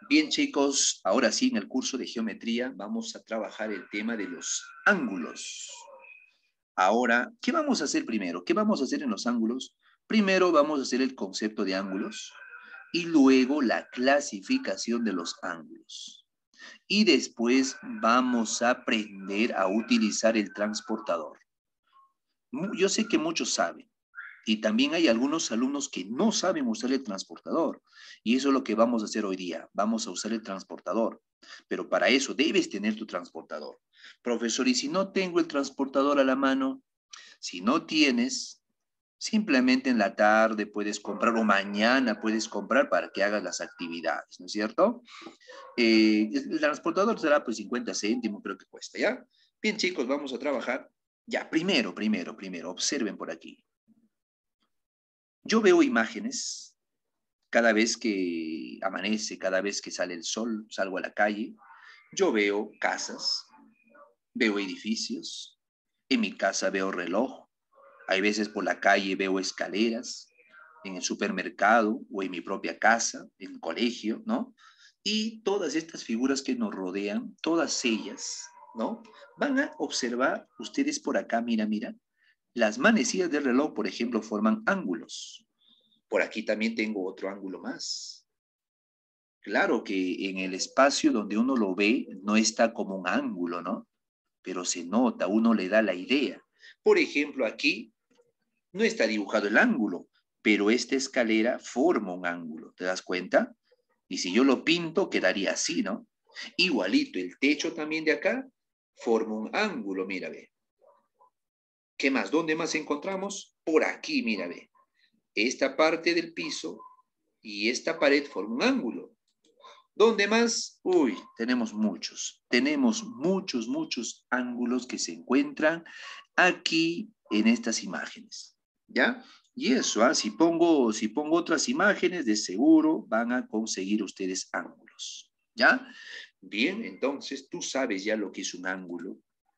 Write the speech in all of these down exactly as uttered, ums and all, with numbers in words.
Bien, chicos, ahora sí, en el curso de geometría vamos a trabajar el tema de los ángulos. Ahora, ¿qué vamos a hacer primero? ¿Qué vamos a hacer en los ángulos? Primero vamos a hacer el concepto de ángulos y luego la clasificación de los ángulos. Y después vamos a aprender a utilizar el transportador. Yo sé que muchos saben. Y también hay algunos alumnos que no saben usar el transportador. Y eso es lo que vamos a hacer hoy día. Vamos a usar el transportador. Pero para eso debes tener tu transportador. Profesor, ¿y si no tengo el transportador a la mano? Si no tienes, simplemente en la tarde puedes comprar o mañana puedes comprar para que hagas las actividades, ¿no es cierto? Eh, el transportador será pues cincuenta céntimos, creo que cuesta, ¿ya? Bien, chicos, vamos a trabajar. Ya, primero, primero, primero, observen por aquí. Yo veo imágenes cada vez que amanece, cada vez que sale el sol, salgo a la calle. Yo veo casas, veo edificios. En mi casa veo reloj. Hay veces por la calle veo escaleras, en el supermercado o en mi propia casa, en el colegio, ¿no? Y todas estas figuras que nos rodean, todas ellas, ¿no? Van a observar ustedes por acá, mira, mira. Las manecillas del reloj, por ejemplo, forman ángulos. Por aquí también tengo otro ángulo más. Claro que en el espacio donde uno lo ve no está como un ángulo, ¿no? Pero se nota, uno le da la idea. Por ejemplo, aquí no está dibujado el ángulo, pero esta escalera forma un ángulo, ¿te das cuenta? Y si yo lo pinto, quedaría así, ¿no? Igualito, el techo también de acá forma un ángulo, mira, ve. ¿Qué más? ¿Dónde más encontramos? Por aquí, mira, ve. Esta parte del piso y esta pared forma un ángulo. ¿Dónde más? Uy, tenemos muchos. Tenemos muchos, muchos ángulos que se encuentran aquí en estas imágenes. ¿Ya? Y eso, ¿ah? Si pongo, si pongo otras imágenes, de seguro van a conseguir ustedes ángulos. ¿Ya? Bien, entonces tú sabes ya lo que es un ángulo,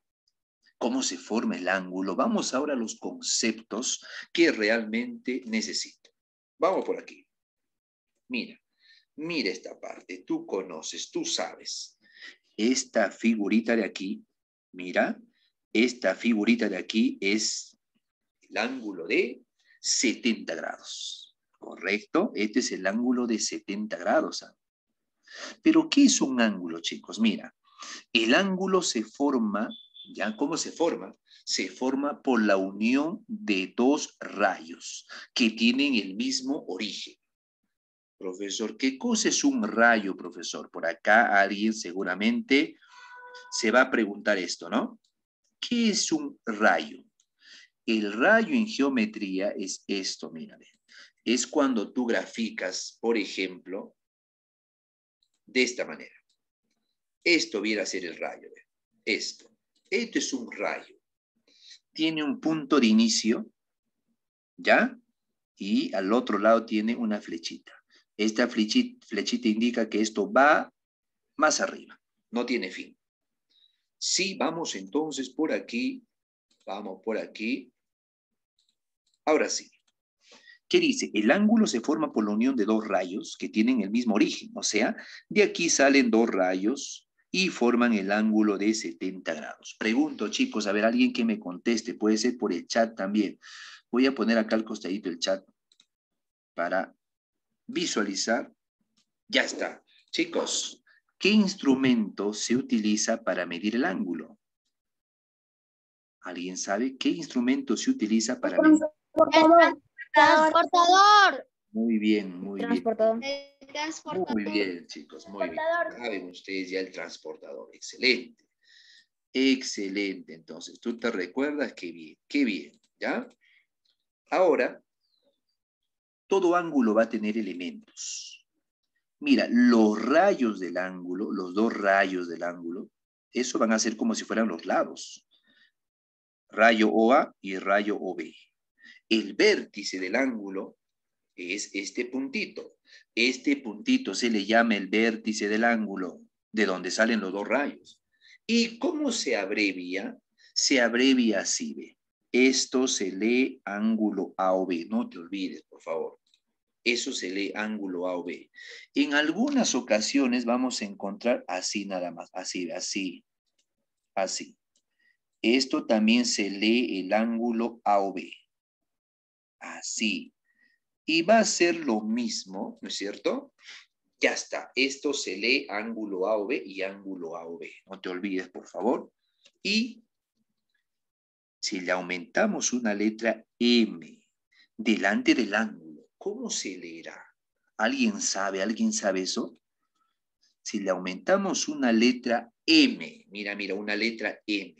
cómo se forma el ángulo. Vamos ahora a los conceptos que realmente necesito. Vamos por aquí. Mira. Mira esta parte, tú conoces, tú sabes. Esta figurita de aquí, mira, esta figurita de aquí es el ángulo de setenta grados. ¿Correcto? Este es el ángulo de setenta grados. Pero, ¿qué es un ángulo, chicos? Mira, el ángulo se forma, ¿ya? ¿Cómo se forma? Se forma por la unión de dos rayos que tienen el mismo origen. Profesor, ¿qué cosa es un rayo, profesor? Por acá alguien seguramente se va a preguntar esto, ¿no? ¿Qué es un rayo? El rayo en geometría es esto, mírame. Es cuando tú graficas, por ejemplo, de esta manera. Esto viene a ser el rayo. Esto. Esto es un rayo. Tiene un punto de inicio, ¿ya? Y al otro lado tiene una flechita. Esta flechita, flechita indica que esto va más arriba, no tiene fin. Si vamos entonces por aquí, vamos por aquí. Ahora sí. ¿Qué dice? El ángulo se forma por la unión de dos rayos que tienen el mismo origen, o sea, de aquí salen dos rayos y forman el ángulo de setenta grados. Pregunto, chicos, a ver, alguien que me conteste, puede ser por el chat también. Voy a poner acá al costadito el chat para visualizar. Ya está. Chicos, ¿qué instrumento se utiliza para medir el ángulo? ¿Alguien sabe qué instrumento se utiliza para medir? Transportador. Transportador. Muy bien, muy Transportador. bien. Muy bien, chicos, muy bien. Saben ustedes ya el transportador. Excelente. Excelente. Entonces, ¿tú te recuerdas? Qué bien, qué bien, ¿ya? Ahora, todo ángulo va a tener elementos. Mira, los rayos del ángulo, los dos rayos del ángulo, eso van a ser como si fueran los lados. Rayo O A y rayo O B. El vértice del ángulo es este puntito. Este puntito se le llama el vértice del ángulo, de donde salen los dos rayos. ¿Y cómo se abrevia? Se abrevia así, ve. Esto se lee ángulo A O B. No te olvides, por favor. Eso se lee ángulo A o B. En algunas ocasiones vamos a encontrar así nada más, así, así, así. Esto también se lee el ángulo A o B. Así. Y va a ser lo mismo, ¿no es cierto? Ya está. Esto se lee ángulo A o B y ángulo A o B. No te olvides, por favor. Y si le aumentamos una letra M delante del ángulo, ¿cómo se leerá? ¿Alguien sabe? ¿Alguien sabe eso? Si le aumentamos una letra M, mira, mira, una letra M.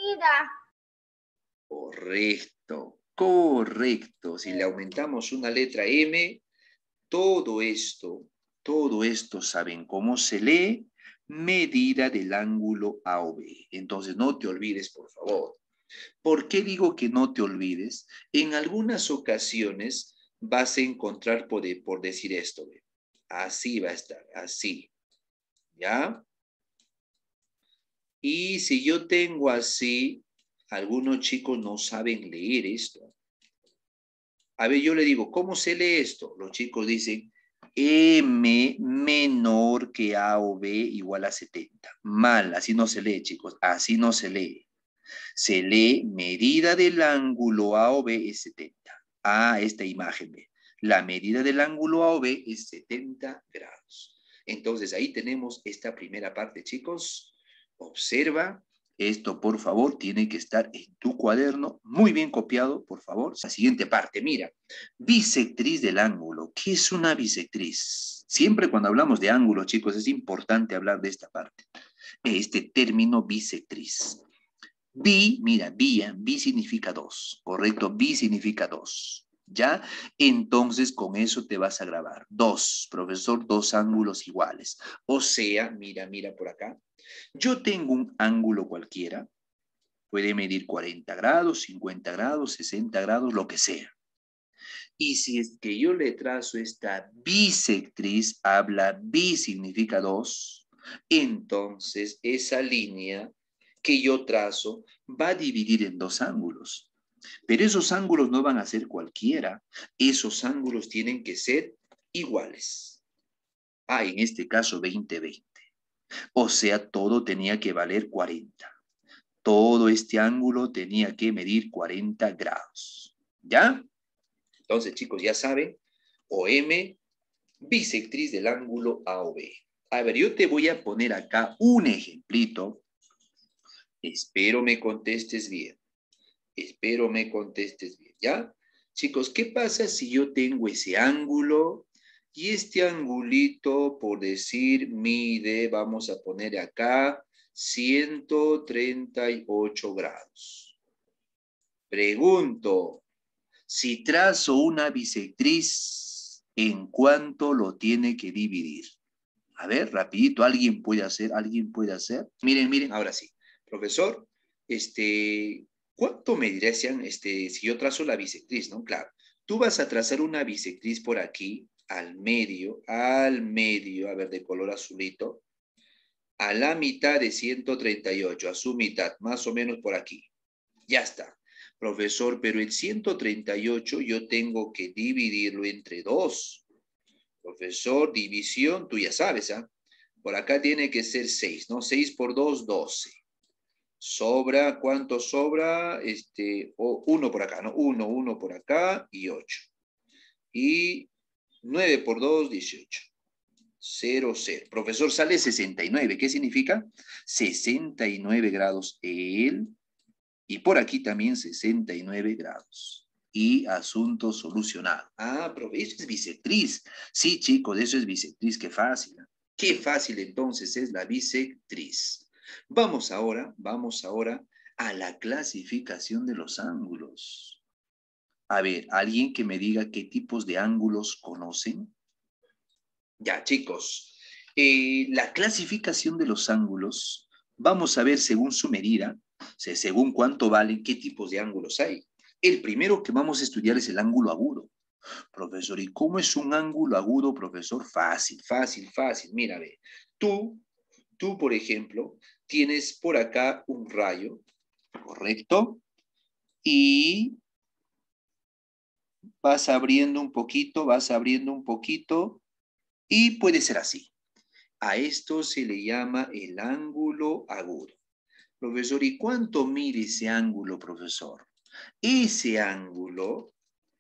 Correcto, correcto. Si le aumentamos una letra M, todo esto, todo esto, ¿saben cómo se lee? Medida del ángulo A o B. Entonces, no te olvides, por favor. ¿Por qué digo que no te olvides? En algunas ocasiones vas a encontrar, por, por decir esto, ¿ve? Así va a estar, así. ¿Ya? Y si yo tengo así, algunos chicos no saben leer esto. A ver, yo le digo, ¿cómo se lee esto? Los chicos dicen, M menor que A o B igual a setenta. Mal, así no se lee, chicos, así no se lee. Se lee medida del ángulo A o B es setenta. Ah, esta imagen, ve. La medida del ángulo A o B es setenta grados. Entonces, ahí tenemos esta primera parte, chicos. Observa. Esto, por favor, tiene que estar en tu cuaderno, muy bien copiado, por favor. La siguiente parte, mira, bisectriz del ángulo. ¿Qué es una bisectriz? Siempre cuando hablamos de ángulo, chicos, es importante hablar de esta parte. Este término bisectriz. Bi, mira, bi, bi significa dos, ¿correcto? Bi significa dos, ¿ya? Entonces, con eso te vas a grabar. Dos, profesor, dos ángulos iguales. O sea, mira, mira por acá. Yo tengo un ángulo cualquiera, puede medir cuarenta grados, cincuenta grados, sesenta grados, lo que sea. Y si es que yo le trazo esta bisectriz, habla bi significa dos, entonces esa línea que yo trazo va a dividir en dos ángulos. Pero esos ángulos no van a ser cualquiera, esos ángulos tienen que ser iguales. Ah, en este caso veinte, veinte. O sea, todo tenía que valer cuarenta. Todo este ángulo tenía que medir cuarenta grados. ¿Ya? Entonces, chicos, ya saben, O M, bisectriz del ángulo A o B. A ver, yo te voy a poner acá un ejemplito. Espero me contestes bien. Espero me contestes bien, ¿ya? Chicos, ¿qué pasa si yo tengo ese ángulo y este angulito, por decir, mide, vamos a poner acá, ciento treinta y ocho grados? Pregunto, si trazo una bisectriz, ¿en cuánto lo tiene que dividir? A ver, rapidito, ¿alguien puede hacer? ¿Alguien puede hacer? Miren, miren, ahora sí. Profesor, este, ¿cuánto me dirían este, si yo trazo la bisectriz, no? Claro, tú vas a trazar una bisectriz por aquí, al medio, al medio, a ver, de color azulito, a la mitad de ciento treinta y ocho, a su mitad, más o menos por aquí. Ya está. Profesor, pero el ciento treinta y ocho yo tengo que dividirlo entre dos. Profesor, división, tú ya sabes, ¿ah? Por acá tiene que ser seis, ¿no? seis por dos, doce. Sobra, ¿cuánto sobra? Este, o uno por acá, ¿no? uno, uno por acá y ocho. Y nueve por dos, dieciocho. cero, cero. Profesor, sale sesenta y nueve. ¿Qué significa? sesenta y nueve grados él. Y por aquí también sesenta y nueve grados. Y asunto solucionado. Ah, pero eso es bisectriz. Sí, chicos, eso es bisectriz. Qué fácil. Qué fácil entonces es la bisectriz. Vamos ahora, vamos ahora a la clasificación de los ángulos. A ver, ¿alguien que me diga qué tipos de ángulos conocen? Ya, chicos. Eh, la clasificación de los ángulos, vamos a ver según su medida, según cuánto valen, qué tipos de ángulos hay. El primero que vamos a estudiar es el ángulo agudo. Profesor, ¿y cómo es un ángulo agudo, profesor? Fácil, fácil, fácil. Mira, ve. Tú, tú, por ejemplo, tienes por acá un rayo, ¿correcto? Y vas abriendo un poquito, vas abriendo un poquito y puede ser así. A esto se le llama el ángulo agudo. Profesor, ¿y cuánto mide ese ángulo, profesor? Ese ángulo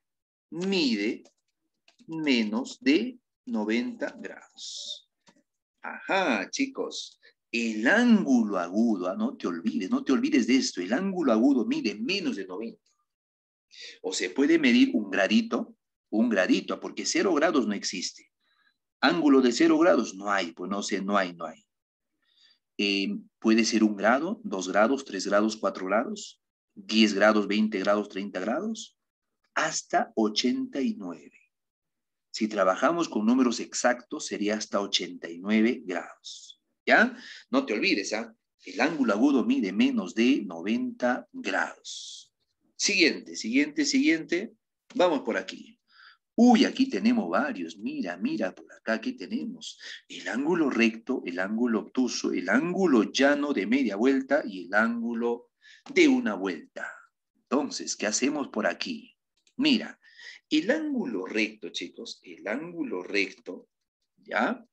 mide menos de noventa grados. Ajá, chicos. El ángulo agudo, ah, no te olvides, no te olvides de esto. El ángulo agudo mide menos de noventa. O se puede medir un gradito, un gradito, porque cero grados no existe. Ángulo de cero grados no hay, pues no sé, no hay, no hay. Eh, puede ser un grado, dos grados, tres grados, cuatro grados, diez grados, veinte grados, treinta grados, hasta ochenta y nueve. Si trabajamos con números exactos, sería hasta ochenta y nueve grados. ¿Ya? No te olvides, ¿ah? El ángulo agudo mide menos de noventa grados. Siguiente, siguiente, siguiente. Vamos por aquí. Uy, aquí tenemos varios. Mira, mira, por acá, ¿qué tenemos? El ángulo recto, el ángulo obtuso, el ángulo llano de media vuelta y el ángulo de una vuelta. Entonces, ¿qué hacemos por aquí? Mira, el ángulo recto, chicos, el ángulo recto, ¿ya?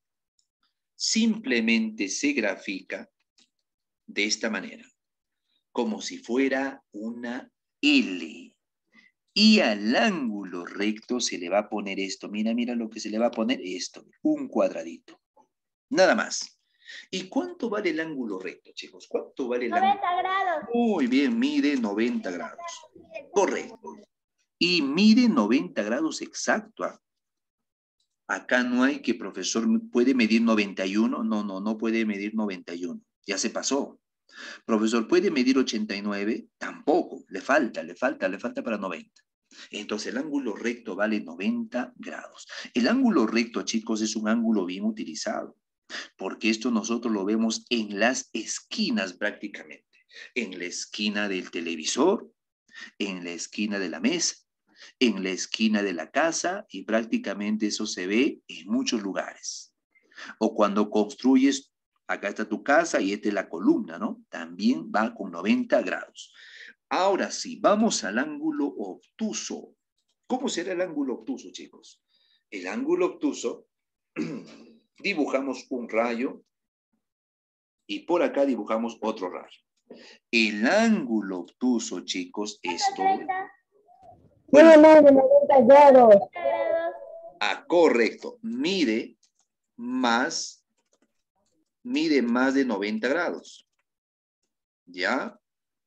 Simplemente se grafica de esta manera, como si fuera una L. Y al ángulo recto se le va a poner esto. Mira, mira lo que se le va a poner esto. Un cuadradito. Nada más. ¿Y cuánto vale el ángulo recto, chicos? ¿Cuánto vale el ángulo? noventa grados. Muy bien, mide noventa grados. Correcto. Y mide noventa grados exacto. ¿Ah? Acá no hay que profesor puede medir noventa y uno. No, no, no puede medir noventa y uno. Ya se pasó. Profesor, ¿puede medir ochenta y nueve? Tampoco. Le falta, le falta, le falta para noventa. Entonces el ángulo recto vale noventa grados. El ángulo recto, chicos, es un ángulo bien utilizado, porque esto nosotros lo vemos en las esquinas prácticamente. En la esquina del televisor, en la esquina de la mesa, en la esquina de la casa, y prácticamente eso se ve en muchos lugares. O cuando construyes, acá está tu casa y esta es la columna, ¿no? También va con noventa grados. Ahora sí, vamos al ángulo obtuso. ¿Cómo será el ángulo obtuso, chicos? El ángulo obtuso, dibujamos un rayo y por acá dibujamos otro rayo. El ángulo obtuso, chicos, esto... Bueno, más de noventa grados. Ah, correcto. Mide más, mide más de noventa grados. ¿Ya?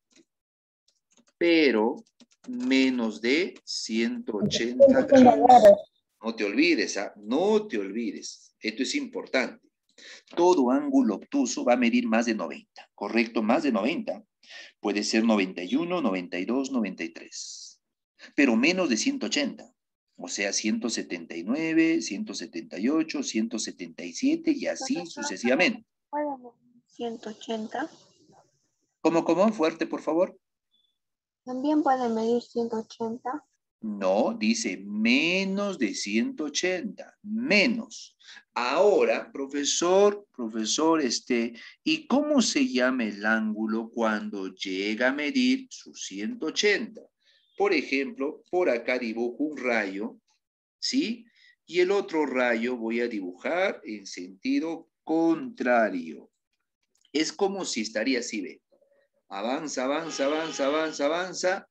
Pero menos de ciento ochenta grados. No te olvides, ¿ah? No te olvides. Esto es importante. Todo ángulo obtuso va a medir más de noventa, ¿correcto? Más de noventa. Puede ser noventa y uno, noventa y dos, noventa y tres. Pero menos de ciento ochenta. O sea, ciento setenta y nueve, ciento setenta y ocho, ciento setenta y siete y así sucesivamente. ciento ochenta. ¿Cómo, cómo? Fuerte, por favor. También puede medir ciento ochenta. No, dice menos de ciento ochenta, menos. Ahora, profesor, profesor, este, ¿y cómo se llama el ángulo cuando llega a medir sus ciento ochenta? Por ejemplo, por acá dibujo un rayo, ¿sí? Y el otro rayo voy a dibujar en sentido contrario. Es como si estaría así, ¿ve? Avanza, avanza, avanza, avanza, avanza.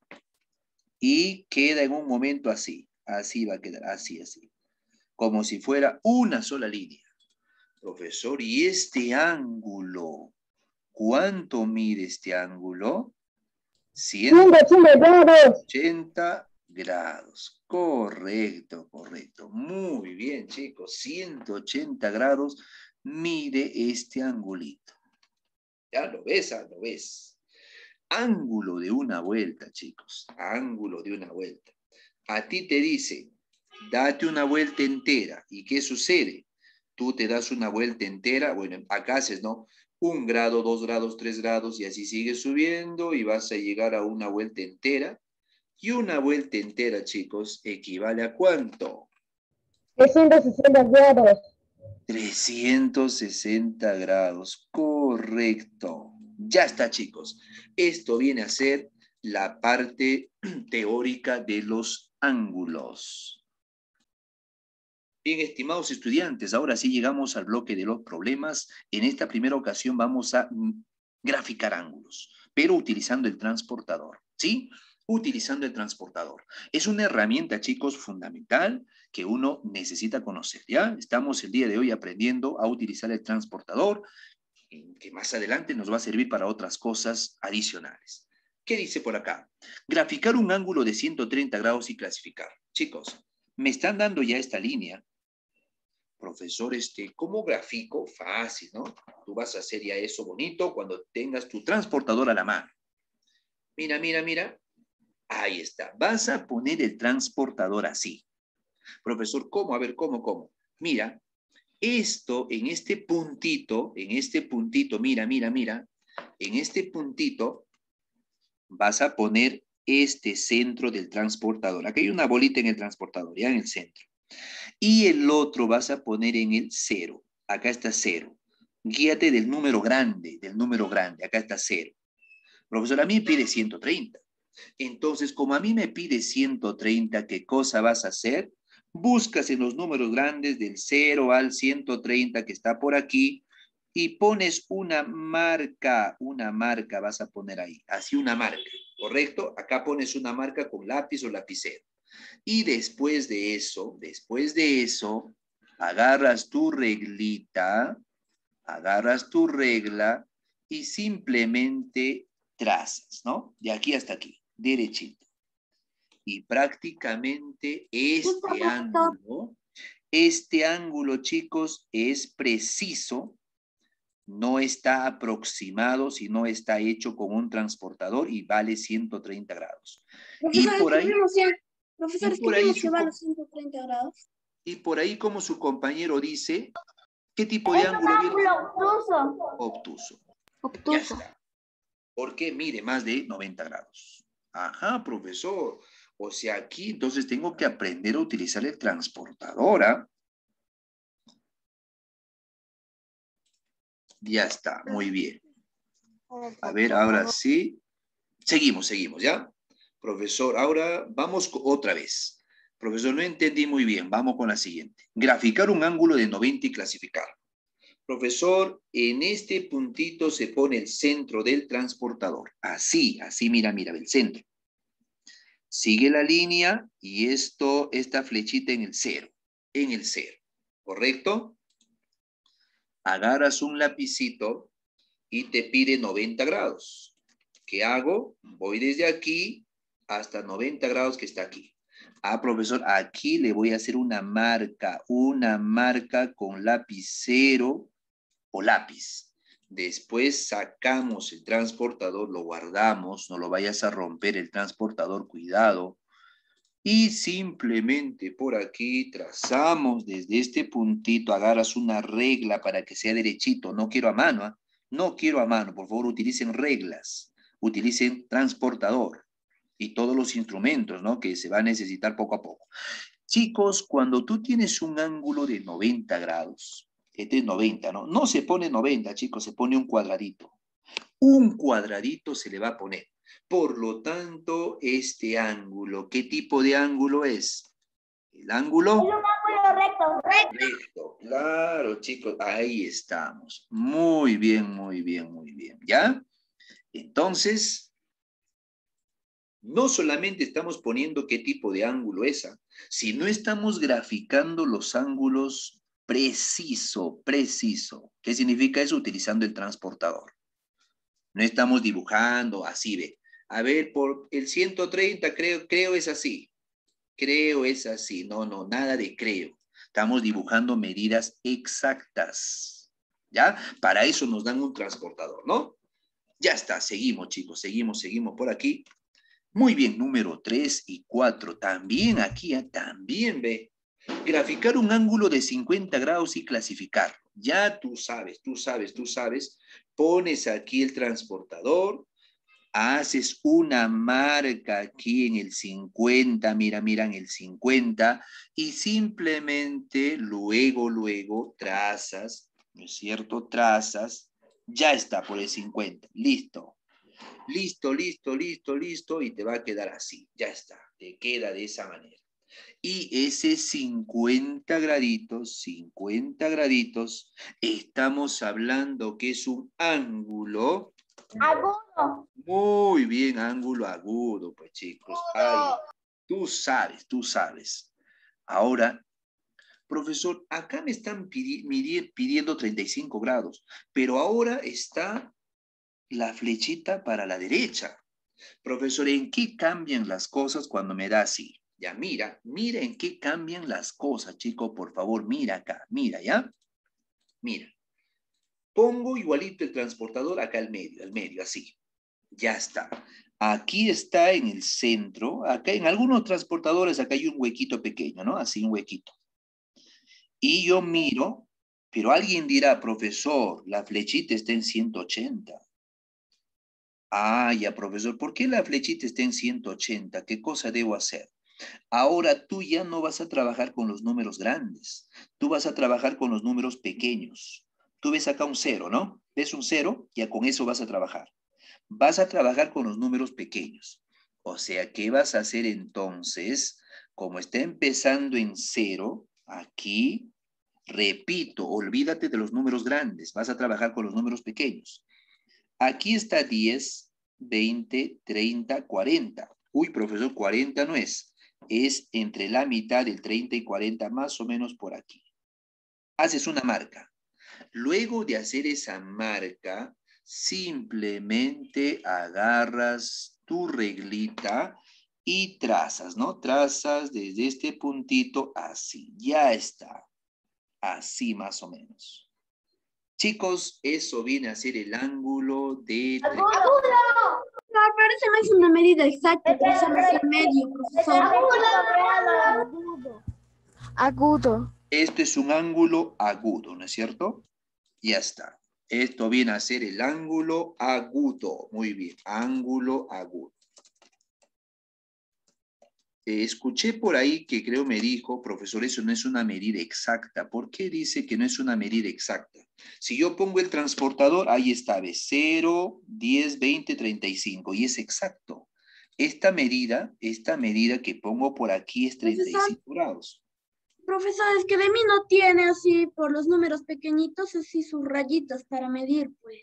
Y queda en un momento así. Así va a quedar, así, así. Como si fuera una sola línea. Profesor, ¿y este ángulo? ¿Cuánto mide este ángulo? ciento ochenta grados. Correcto, correcto. Muy bien, chicos. ciento ochenta grados mide este angulito. Ya lo ves, ¿ah? Lo ves. Ángulo de una vuelta, chicos. Ángulo de una vuelta. A ti te dice, date una vuelta entera. ¿Y qué sucede? Tú te das una vuelta entera. Bueno, acá haces, ¿no? Un grado, dos grados, tres grados y así sigues subiendo y vas a llegar a una vuelta entera. Y una vuelta entera, chicos, equivale a ¿cuánto? trescientos sesenta grados. trescientos sesenta grados. Correcto. Ya está, chicos. Esto viene a ser la parte teórica de los ángulos. Bien, estimados estudiantes, ahora sí llegamos al bloque de los problemas. En esta primera ocasión vamos a graficar ángulos, pero utilizando el transportador, ¿sí? Utilizando el transportador. Es una herramienta, chicos, fundamental que uno necesita conocer, ¿ya? Estamos el día de hoy aprendiendo a utilizar el transportador, que más adelante nos va a servir para otras cosas adicionales. ¿Qué dice por acá? Graficar un ángulo de ciento treinta grados y clasificar. Chicos, me están dando ya esta línea. Profesor, este, ¿cómo grafico? Fácil, ¿no? Tú vas a hacer ya eso bonito cuando tengas tu transportador a la mano. Mira, mira, mira. Ahí está. Vas a poner el transportador así. Profesor, ¿cómo? A ver, ¿cómo, cómo? Mira, esto en este puntito, en este puntito, mira, mira, mira, en este puntito vas a poner este centro del transportador. Aquí hay una bolita en el transportador, ya en el centro. Y el otro vas a poner en el cero. Acá está cero. Guíate del número grande, del número grande. Acá está cero. Profesor, a mí me pide ciento treinta. Entonces, como a mí me pide ciento treinta, ¿qué cosa vas a hacer? Buscas en los números grandes del cero al ciento treinta que está por aquí y pones una marca, una marca vas a poner ahí, así una marca, ¿correcto? Acá pones una marca con lápiz o lapicero. Y después de eso, después de eso, agarras tu reglita, agarras tu regla y simplemente trazas, ¿no? De aquí hasta aquí, derechito. Y prácticamente este ángulo, este ángulo, chicos, es preciso, no está aproximado, sino está hecho con un transportador y vale ciento treinta grados. Profesor, y por ahí, Profesor, y por ahí que su, va a los ciento treinta grados. Y por ahí, como su compañero dice, ¿qué tipo de ángulo viene? Obtuso. Obtuso. Obtuso. Ya está. Porque mide más de noventa grados. Ajá, profesor. O sea, aquí entonces tengo que aprender a utilizar el transportador, ¿ah? Ya está, muy bien. A ver, ahora sí. Seguimos, seguimos, ¿ya? Profesor, ahora vamos otra vez. Profesor, no entendí muy bien. Vamos con la siguiente. Graficar un ángulo de noventa y clasificar. Profesor, en este puntito se pone el centro del transportador. Así, así, mira, mira, el centro. Sigue la línea y esto, esta flechita en el cero, en el cero, ¿correcto? Agarras un lapicito y te pide noventa grados. ¿Qué hago? Voy desde aquí hasta noventa grados que está aquí. Ah, profesor, aquí le voy a hacer una marca, una marca con lapicero o lápiz. Después sacamos el transportador, lo guardamos, no lo vayas a romper el transportador, cuidado. Y simplemente por aquí trazamos desde este puntito, agarras una regla para que sea derechito. No quiero a mano, ¿eh? No quiero a mano. Por favor, utilicen reglas, utilicen transportador y todos los instrumentos, ¿no? Que se va a necesitar poco a poco. Chicos, cuando tú tienes un ángulo de noventa grados, este es noventa, ¿no? No se pone noventa, chicos, se pone un cuadradito. Un cuadradito se le va a poner. Por lo tanto, este ángulo, ¿qué tipo de ángulo es? El ángulo... Es un ángulo recto. Recto, claro, chicos, ahí estamos. Muy bien, muy bien, muy bien, ¿ya? Entonces, no solamente estamos poniendo qué tipo de ángulo es, sino estamos graficando los ángulos preciso, preciso. ¿Qué significa eso? Utilizando el transportador. No estamos dibujando así, ve. A ver, por el ciento treinta creo, creo es así. Creo es así. No, no, nada de creo. Estamos dibujando medidas exactas. ¿Ya? Para eso nos dan un transportador, ¿no? Ya está, seguimos, chicos, seguimos, seguimos por aquí. Muy bien, número tres y cuatro. También aquí, ¿eh? También ve. Graficar un ángulo de cincuenta grados y clasificar. Ya tú sabes, tú sabes, tú sabes. Pones aquí el transportador, haces una marca aquí en el cincuenta, mira, mira en el cincuenta, y simplemente luego, luego trazas, ¿no es cierto? Trazas, ya está por el cincuenta, listo. Listo, listo, listo, listo, y te va a quedar así. Ya está, te queda de esa manera. Y ese cincuenta graditos, cincuenta graditos, estamos hablando que es un ángulo. Agudo. Muy bien, ángulo agudo, pues chicos. Ay, tú sabes, tú sabes. Ahora, profesor, acá me están pidi midi- pidiendo treinta y cinco grados, pero ahora está la flechita para la derecha. Profesor, ¿en qué cambian las cosas cuando me da así? Ya, mira, mira en qué cambian las cosas, chico, por favor, mira acá, mira, ¿ya? Mira. Pongo igualito el transportador acá al medio, al medio, así. Ya está. Aquí está en el centro, acá en algunos transportadores, acá hay un huequito pequeño, ¿no? Así un huequito. Y yo miro, pero alguien dirá, profesor, la flechita está en ciento ochenta. Ah, ya, profesor, ¿por qué la flechita está en ciento ochenta? ¿Qué cosa debo hacer? Ahora tú ya no vas a trabajar con los números grandes, tú vas a trabajar con los números pequeños. Tú ves acá un cero, ¿no? ¿Ves un cero? Ya con eso vas a trabajar. Vas a trabajar con los números pequeños. O sea, ¿qué vas a hacer entonces? Como está empezando en cero, aquí, repito, olvídate de los números grandes, vas a trabajar con los números pequeños. Aquí está diez, veinte, treinta, cuarenta. Uy, profesor, cuarenta no es. Es entre la mitad del treinta y cuarenta, más o menos por aquí. Haces una marca. Luego de hacer esa marca, simplemente agarras tu reglita y trazas, ¿no? Trazas desde este puntito así. Ya está. Así más o menos. Chicos, eso viene a ser el ángulo de... Agudo. No, pero eso no es una medida exacta, trazamos el medio, profesor. Agudo. Agudo. Esto es un ángulo agudo, ¿no es cierto? Ya está. Esto viene a ser el ángulo agudo. Muy bien, ángulo agudo. Eh, escuché por ahí que creo me dijo, profesor, eso no es una medida exacta. ¿Por qué dice que no es una medida exacta? Si yo pongo el transportador, ahí está, ve, cero, diez, veinte, treinta y cinco, y es exacto. Esta medida, esta medida que pongo por aquí es treinta y cinco grados. Profesor, es que de mí no tiene así, por los números pequeñitos, así sus rayitas para medir, pues.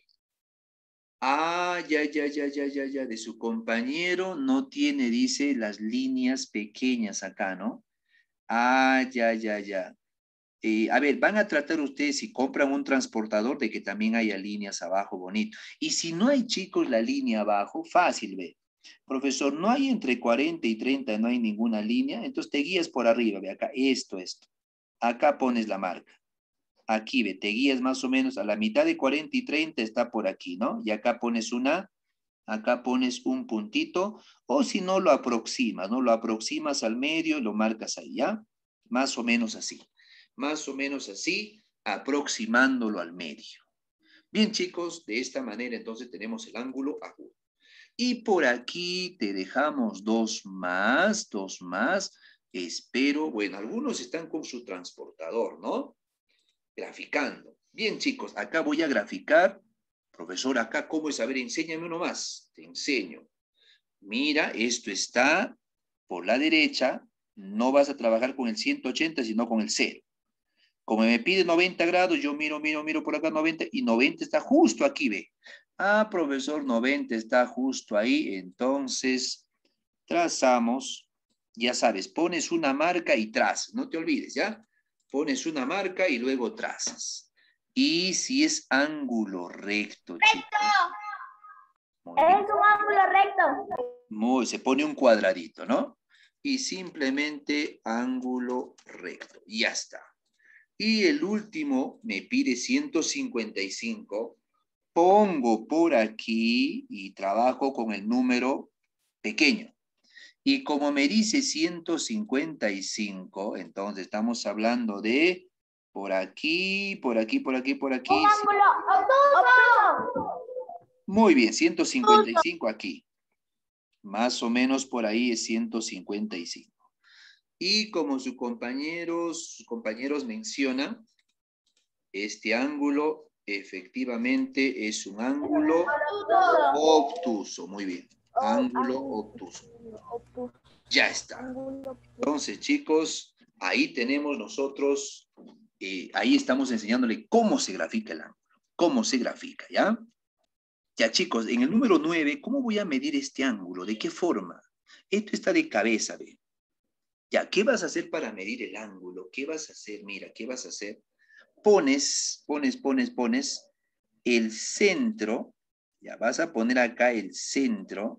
Ah, ya, ya, ya, ya, ya, ya. De su compañero no tiene, dice, las líneas pequeñas acá, ¿no? Ah, ya, ya, ya. Eh, a ver, van a tratar ustedes si compran un transportador de que también haya líneas abajo, bonito. Y si no hay, chicos, la línea abajo, fácil, ve. Profesor, no hay entre cuarenta y treinta, no hay ninguna línea, entonces te guías por arriba, ve acá, esto, esto. Acá pones la marca. Aquí, ve, te guías más o menos a la mitad de cuarenta y treinta está por aquí, ¿no? Y acá pones una, acá pones un puntito, o si no lo aproximas, ¿no? Lo aproximas al medio, lo marcas ahí, ¿ya? Más o menos así. Más o menos así, aproximándolo al medio. Bien, chicos, de esta manera entonces tenemos el ángulo agudo. Y por aquí te dejamos dos más, dos más. Espero, bueno, algunos están con su transportador, ¿no? Graficando. Bien, chicos, acá voy a graficar. Profesor, acá, ¿cómo es? A ver, enséñame uno más. Te enseño. Mira, esto está por la derecha. No vas a trabajar con el ciento ochenta, sino con el cero. Como me pide noventa grados, yo miro, miro, miro por acá noventa y noventa está justo aquí, ve. Ah, profesor, noventa está justo ahí. Entonces, trazamos. Ya sabes, pones una marca y trazas. No te olvides, ¿ya? Pones una marca y luego trazas. Y si es ángulo recto, chicos. Muy bien. Es un ángulo recto. Muy, se pone un cuadradito, ¿no? Y simplemente ángulo recto. Y ya está. Y el último me pide ciento cincuenta y cinco. Pongo por aquí y trabajo con el número pequeño. Y como me dice ciento cincuenta y cinco, entonces estamos hablando de por aquí, por aquí, por aquí, por aquí. Un ángulo obtuso. Muy bien, ciento cincuenta y cinco aquí. Más o menos por ahí es ciento cincuenta y cinco. Y como sus compañeros, sus compañeros mencionan, este ángulo Efectivamente, es un ángulo obtuso. Muy bien. Ángulo obtuso. Ya está. Entonces, chicos, ahí tenemos nosotros, eh, ahí estamos enseñándole cómo se grafica el ángulo. Cómo se grafica, ¿ya? Ya, chicos, en el número nueve, ¿cómo voy a medir este ángulo? ¿De qué forma? Esto está de cabeza, ¿ve? Ya, ¿qué vas a hacer para medir el ángulo? ¿Qué vas a hacer? Mira, ¿qué vas a hacer? Pones, pones, pones, pones el centro, ya vas a poner acá el centro,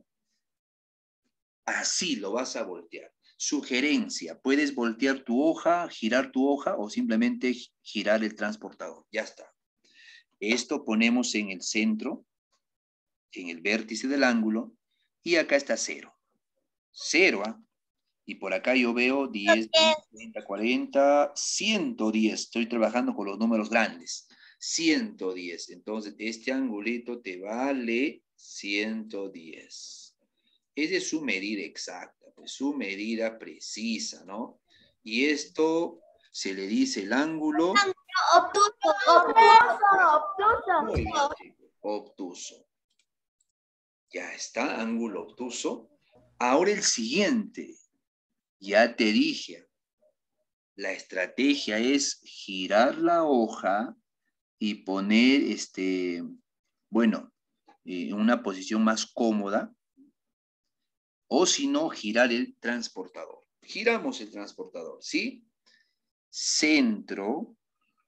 así lo vas a voltear. Sugerencia, puedes voltear tu hoja, girar tu hoja o simplemente girar el transportador. Ya está. Esto ponemos en el centro, en el vértice del ángulo, y acá está cero. Cero, ¿ah? Y por acá yo veo diez, veinte, treinta, cuarenta, ciento diez. Estoy trabajando con los números grandes. ciento diez. Entonces, este angulito te vale ciento diez. Esa es su medida exacta, pues su medida precisa, ¿no? Y esto se le dice el ángulo Obtuso, obtuso, obtuso. muy bien, chicos, obtuso. Ya está, ángulo obtuso. Ahora el siguiente. Ya te dije, la estrategia es girar la hoja y poner, este, bueno, en eh, una posición más cómoda, o si no, girar el transportador. Giramos el transportador, ¿sí? Centro,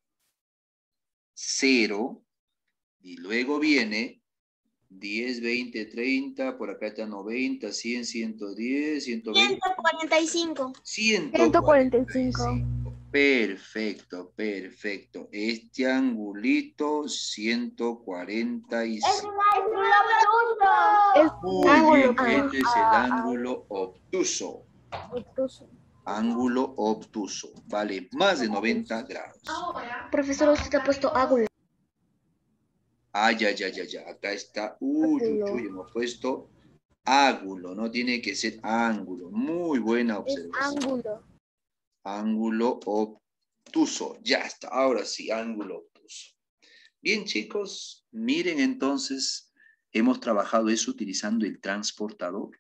cero, y luego viene diez, veinte, treinta, por acá está noventa, cien, ciento diez, ciento veinte. ciento cuarenta y cinco. ciento cuarenta y cinco. Perfecto, perfecto. Este angulito, ciento cuarenta y cinco. Es Muy bien, este es el ángulo obtuso. obtuso. Ángulo obtuso. Vale más de noventa grados. Profesor, usted ha puesto ángulo. Ah, ya, ya, ya, ya. Acá está. Uy, uy, uy, hemos puesto ángulo. No tiene que ser ángulo. Muy buena observación. Ángulo. Ángulo obtuso. Ya está. Ahora sí, ángulo obtuso. Bien, chicos. Miren entonces. Hemos trabajado eso utilizando el transportador.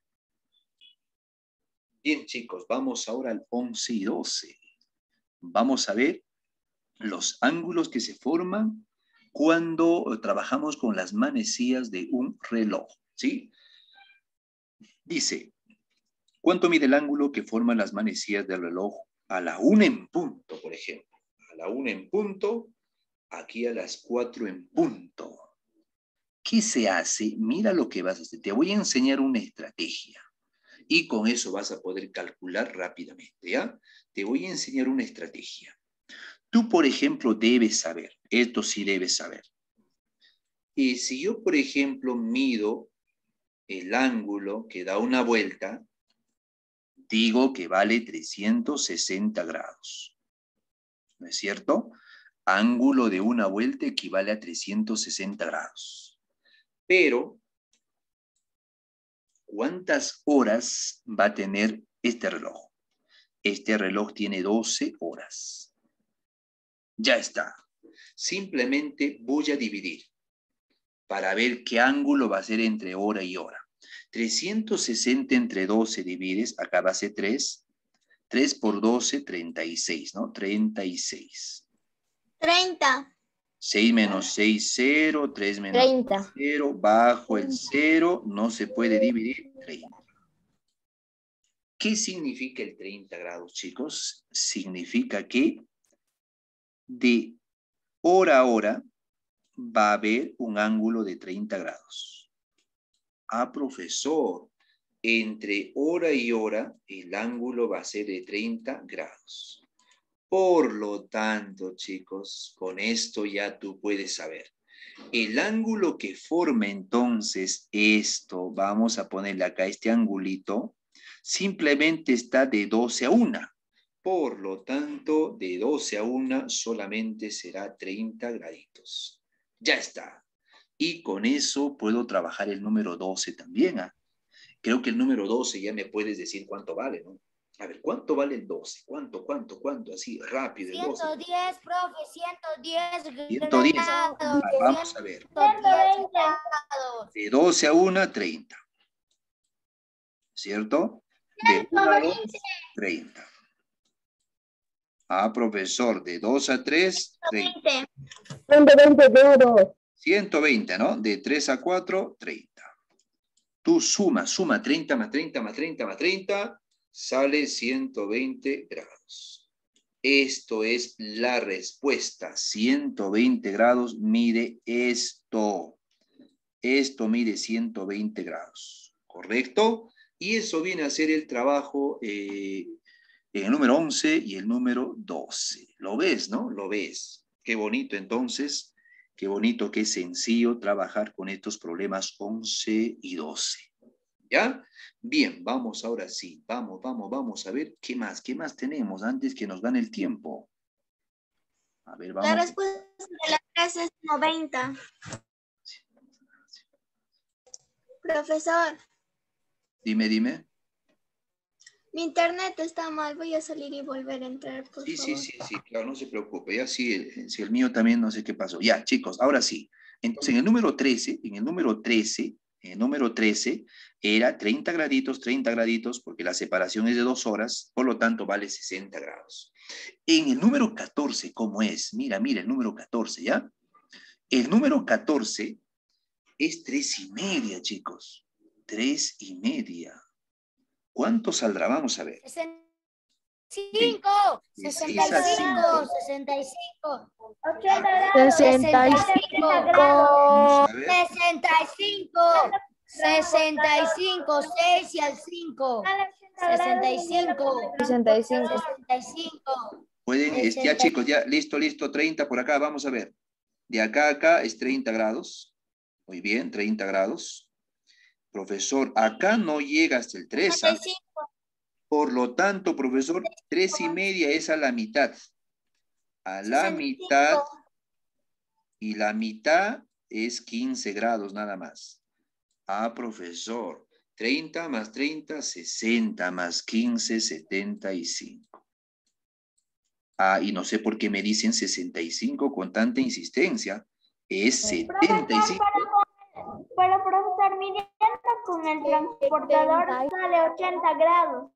Bien, chicos. Vamos ahora al once y doce. Vamos a ver los ángulos que se forman cuando trabajamos con las manecillas de un reloj, ¿sí? Dice, ¿cuánto mide el ángulo que forman las manecillas del reloj a la una en punto, por ejemplo? A la una en punto, aquí a las cuatro en punto. ¿Qué se hace? Mira lo que vas a hacer. Te voy a enseñar una estrategia y con eso vas a poder calcular rápidamente, ¿ya? Te voy a enseñar una estrategia. Tú, por ejemplo, debes saber, esto sí debes saber. Y si yo, por ejemplo, mido el ángulo que da una vuelta, digo que vale trescientos sesenta grados. ¿No es cierto? Ángulo de una vuelta equivale a trescientos sesenta grados. Pero, ¿cuántas horas va a tener este reloj? Este reloj tiene doce horas. Ya está. Simplemente voy a dividir para ver qué ángulo va a ser entre hora y hora. trescientos sesenta entre doce divides, acá va a ser tres. tres por doce, treinta y seis, ¿no? treinta y seis. treinta. seis menos seis, cero. tres menos treinta. cero. Bajo el cero, no se puede dividir. treinta. ¿Qué significa el treinta grados, chicos? Significa que de hora a hora va a haber un ángulo de treinta grados. Ah, profesor, entre hora y hora el ángulo va a ser de treinta grados. Por lo tanto, chicos, con esto ya tú puedes saber. El ángulo que forma entonces esto, vamos a ponerle acá este angulito, simplemente está de doce a una. Por lo tanto, de doce a una solamente será treinta graditos. Ya está. Y con eso puedo trabajar el número doce también. ¿Ah? Creo que el número doce ya me puedes decir cuánto vale, ¿no? A ver, ¿cuánto vale el doce? ¿Cuánto, cuánto, cuánto? Así, rápido, el doce. ciento diez, profe, ciento diez ciento diez. grados. Ah, vamos a ver. ciento veinte grados. De doce a una, treinta. ¿Cierto? De una a dos, treinta. Ah, profesor, de dos a tres, treinta. ciento veinte grados. ciento veinte, ¿no? De tres a cuatro, treinta. Tú suma, suma treinta más treinta más treinta más treinta, sale ciento veinte grados. Esto es la respuesta. ciento veinte grados mide esto. Esto mide ciento veinte grados. ¿Correcto? Y eso viene a ser el trabajo eh, en el número once y el número doce. ¿Lo ves, no? Lo ves. Qué bonito entonces. Qué bonito, qué sencillo trabajar con estos problemas once y doce. ¿Ya? Bien, vamos ahora sí. Vamos, vamos, vamos a ver qué más, qué más tenemos antes que nos gane el tiempo. A ver, vamos. La respuesta de la tres es noventa. Profesor, Dime, dime. mi internet está mal. Voy a salir y volver a entrar, por Sí, favor. sí, sí, sí, claro, no se preocupe. Ya sí, el, si el mío también no sé qué pasó. Ya, chicos, ahora sí. Entonces, en el número trece, en el número trece, en el número trece era treinta graditos, treinta graditos, porque la separación es de dos horas, por lo tanto vale sesenta grados. En el número catorce, ¿cómo es? Mira, mira, el número catorce, ¿ya? El número catorce es tres y media, chicos. Tres y media. ¿Cuánto saldrá? Vamos a ver. sesenta y cinco, De sesenta y seis a cinco, cinco. sesenta y cinco, ochenta grados, sesenta y cinco. Vamos a ver. sesenta y cinco, sesenta y cinco, seis y al cinco, sesenta y cinco, sesenta y cinco. sesenta y cinco. Pueden, es- ya chicos, ya listo, listo, treinta por acá, vamos a ver. De acá a acá es treinta grados. Muy bien, treinta grados. Profesor, acá no llega hasta el tres. ¿Ah? Por lo tanto, profesor, tres y media es a la mitad. A la mitad. Y la mitad es quince grados nada más. Ah, profesor. treinta más treinta, sesenta más quince, setenta y cinco. Ah, y no sé por qué me dicen sesenta y cinco con tanta insistencia. Es setenta y cinco. Pero profesor, midiendo con el transportador sale ochenta grados.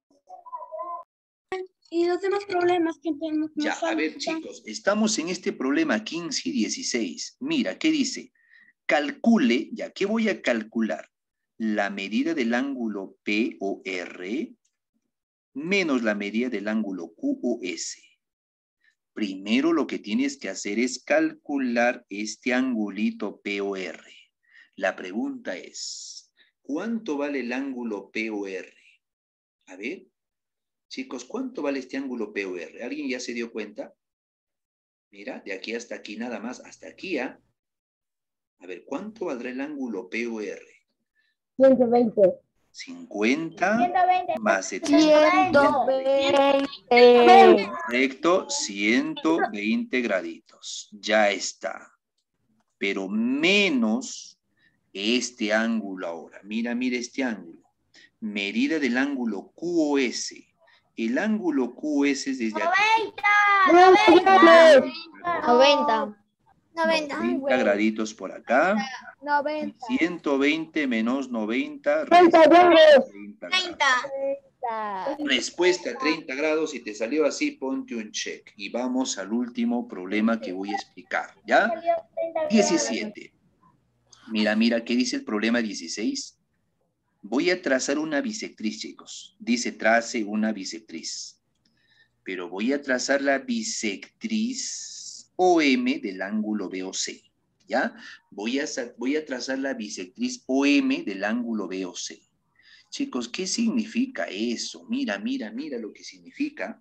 Y los demás problemas que tenemos. nos Ya, a ver, faltan. chicos, estamos en este problema quince y dieciséis. Mira, ¿qué dice? Calcule, ya, ¿qué voy a calcular? La medida del ángulo P o R menos la medida del ángulo Q o S. Primero lo que tienes que hacer es calcular este angulito P o R. La pregunta es, ¿cuánto vale el ángulo P o R? A ver, chicos, ¿cuánto vale este ángulo P o R? ¿Alguien ya se dio cuenta? Mira, de aquí hasta aquí nada más, hasta aquí, ¿ah? A ver, ¿cuánto valdrá el ángulo P o R? ciento veinte. cincuenta ciento veinte. más setenta. ciento veinte. Correcto, ciento veinte graditos. Ya está. Pero menos este ángulo ahora. Mira, mira este ángulo. Medida del ángulo Q O S. El ángulo Q O S es desde aquí. noventa, noventa. noventa. noventa graditos por acá. noventa. ciento veinte menos noventa. treinta grados. Respuesta treinta grados y te salió así, ponte un check. Y vamos al último problema que voy a explicar. ¿Ya? diecisiete. Mira, mira, ¿qué dice el problema dieciséis? Voy a trazar una bisectriz, chicos. Dice, trace una bisectriz. Pero voy a trazar la bisectriz O M del ángulo B O C. ¿Ya? Voy a, voy a trazar la bisectriz O M del ángulo B O C. Chicos, ¿qué significa eso? Mira, mira, mira lo que significa.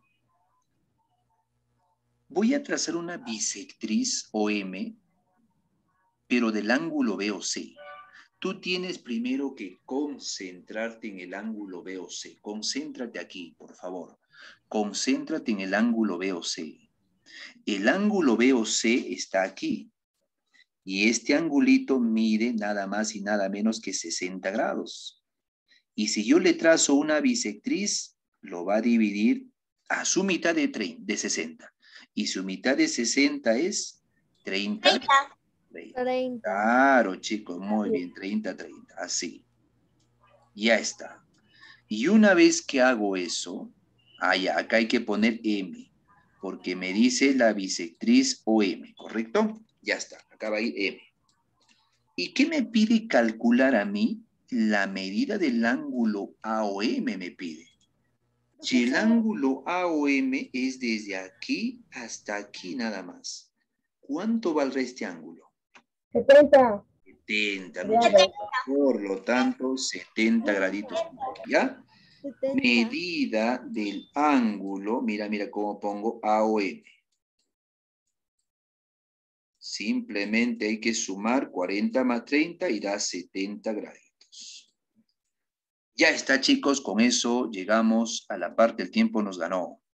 Voy a trazar una bisectriz O M, pero del ángulo B O C. Tú tienes primero que concentrarte en el ángulo B O C. Concéntrate aquí, por favor. Concéntrate en el ángulo B O C. El ángulo B O C está aquí. Y este angulito mide nada más y nada menos que sesenta grados. Y si yo le trazo una bisectriz, lo va a dividir a su mitad de, treinta, de sesenta. Y su mitad de sesenta es treinta. treinta. treinta. Claro, chicos, muy bien, treinta, treinta, así. Ya está. Y una vez que hago eso, ah, ya, acá hay que poner M, porque me dice la bisectriz O M, ¿correcto? Ya está, acá va a ir M. ¿Y qué me pide calcular a mí? La medida del ángulo A O M me pide. Si el ángulo A O M es desde aquí hasta aquí nada más, ¿cuánto valdrá este ángulo? setenta. setenta, muchachos. Por lo tanto, setenta graditos. ¿Ya? Medida del ángulo, mira, mira cómo pongo A O M. Simplemente hay que sumar cuarenta más treinta y da setenta graditos. Ya está, chicos, con eso llegamos a la parte del tiempo nos ganó.